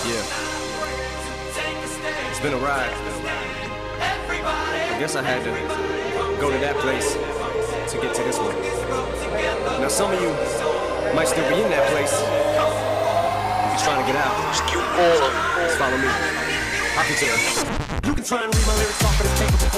Yeah. It's been a ride. I guess I had to go to that place to get to this one. Now some of you might still be in that place. If you're trying to get out, just follow me. I'll get you there. You can try and read my lyrics off of this paper.